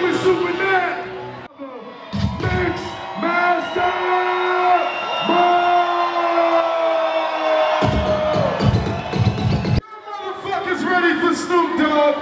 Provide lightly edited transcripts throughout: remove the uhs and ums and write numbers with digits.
with Super Nat. Mix Master. Motherfuckers ready for Snoop Dogg.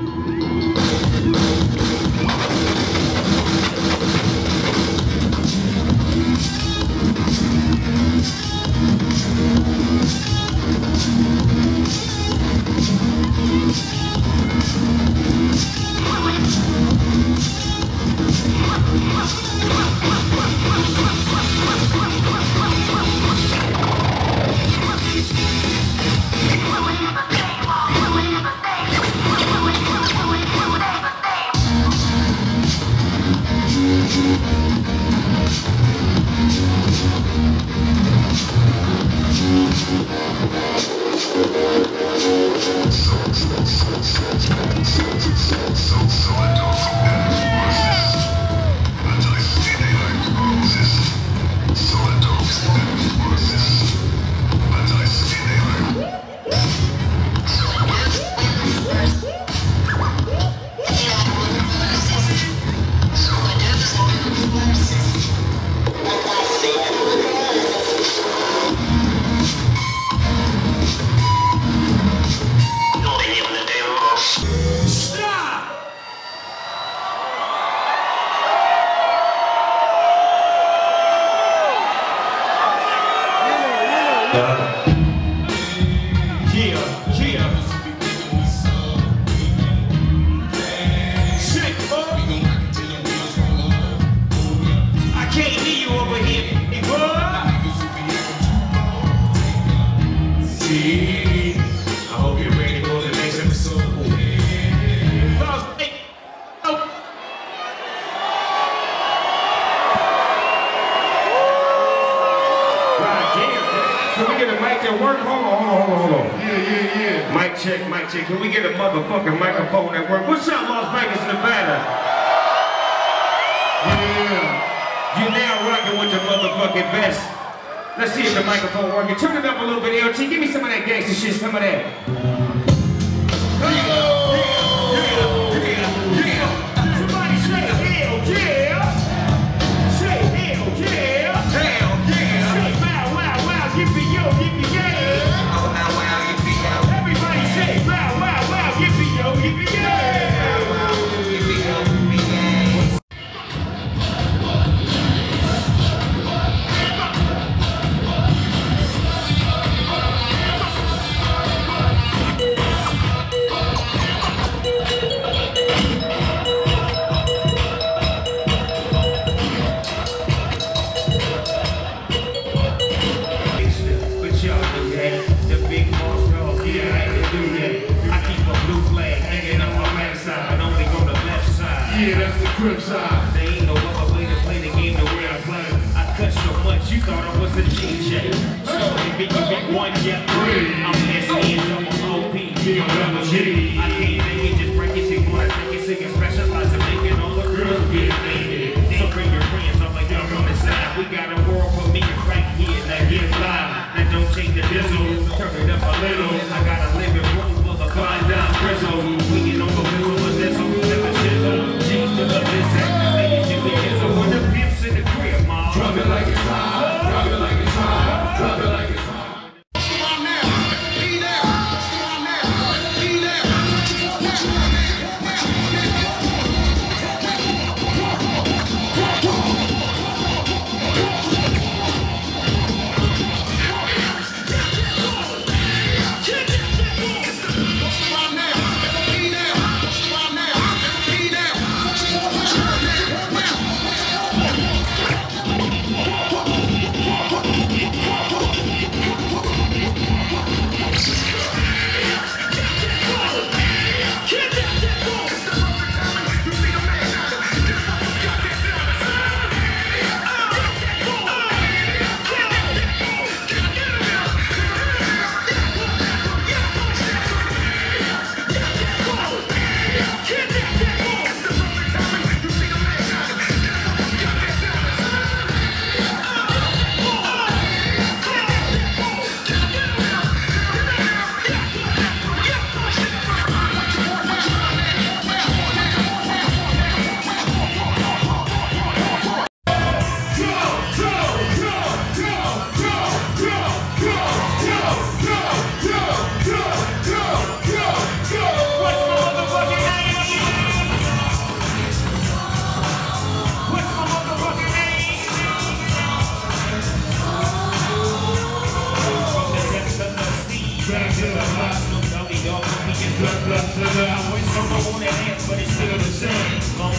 Mic check. Can we get a motherfucking microphone at work? What's up, Las Vegas, Nevada? Yeah. You're now rocking with the motherfucking best. Let's see if the microphone working. Turn it up a little bit, LT. Give me some of that gangster shit, some of that. Somebody say hell yeah. Say hell yeah. Hell yeah. Say wow, wow, wow. Give me yo, give me yeah. Yeah, that's the crib side. There ain't no other way to play the game the way I play. I cut so much, you thought I was a DJ. So if you get one, get three. I'm S.E. and double O.P. I'm double G. I can't make it, just break it, sing one, take it, sing it, specialize in making all the girls get laid. So bring your friends, I'm like, y'all on the side. We got a world for me right here, that get live. That don't change the diesel, turn it up a little. I got a living room full of fine down grizzle. We get on the whistle of this, never shizzle. Drop it like it's hot, drop it like it's hot, drop it like it's hot. Come on now, be there, come on now, be there.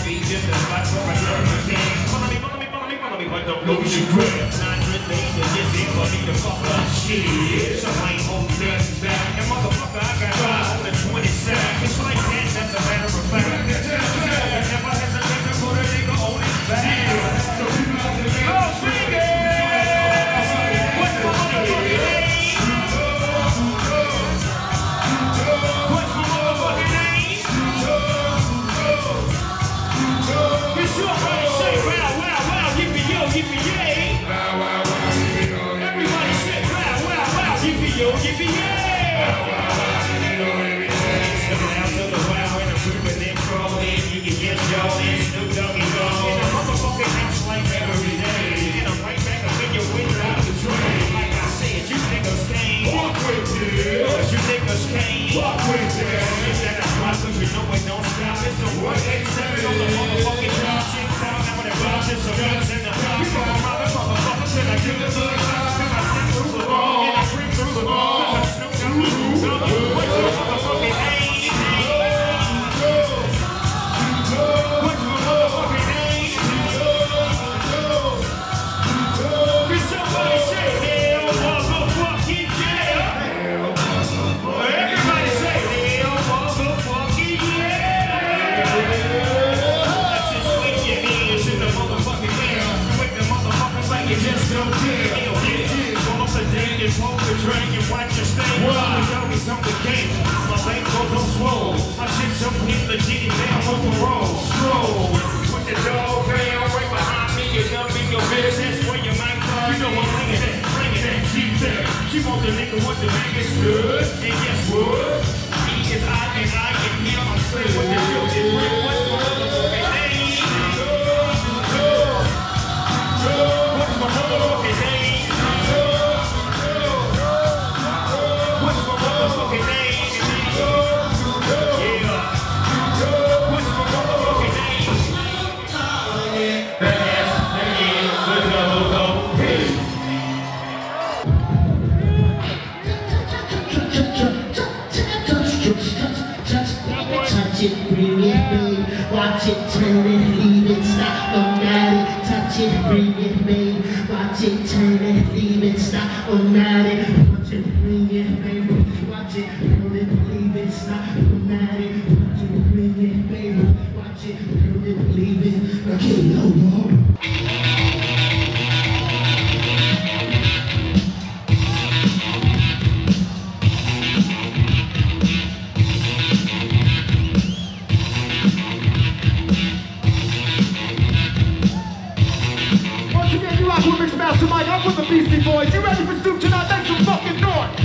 be just a spot for a girl you can. Follow me, but don't lose your grip. Not just the just here for me to fuck up shit. So I ain't holding nothing back. And motherfucker, I got five on the 20 sack. It's like that, that's a matter of fact. Never hesitate to put a nigga on his back. So people out there, Las Vegas! What's my motherfucking name? What's my motherfucking name? You sure how to say wow, wow, wow, yippee-yo, yippee-yay. Wow, wow, wow, yippee-yo. Everybody say wow, wow, wow, yippee-yo, yippee-yay. Wow, wow, wow, yippee-yo, yippee-yay. Stepping out to the wow and I'm creeping in, crawling. You can get Joe and Snoop Doggy Dogg. In a motherfucking house like every day. And I'm right back up in your window out the train. Like I said, you niggas came. Walk with it. You niggas came. Walk with it. You gotta drop cause you know it don't stop. It's the 187 on the motherfucking top. Chick town, now when it drops, it's a guns in the top. You know I'm out of motherfuckers and I give it to the top. And I step through the ball. And I creep through the ball. Cause I'm Snoop Doggy. What's your motherfucking name? What's my motherfucking name? Can somebody say hell motherfucking yeah? Everybody say hell motherfucking yeah! Let's just wave your hands in the motherfucking air. Wake the motherfuckers like you just don't care. Hell yeah. Go up the day and poke the drink and watch your stay. The dog is on the game. My bank goes on swole. My shit so hit the G down on the road. Stroll. Put the dog down right behind me. You dumb in your business where you might cry. You know I'm bringing that, keep that. She want the nigga what the man is good. And guess what? He is I and I and him. I'm straight with the real different. What's my motherfucking name? What's my motherfucking name? What's my motherfucking name? Touch it, bring it, babe. Watch it, turn it, leave it, stop, automatic. Touch it, bring it, babe. Watch it, turn it, leave it, stop, automatic. Watch it, bring it, babe. Watch it, turn it, leave it, stop, automatic. Watch it, bring it, babe. Watch it, turn it, leave it. Okay, no more. With Mixed Master Mike, I'm with the Beastie Boys. You ready for Snoop tonight? Make some fucking noise!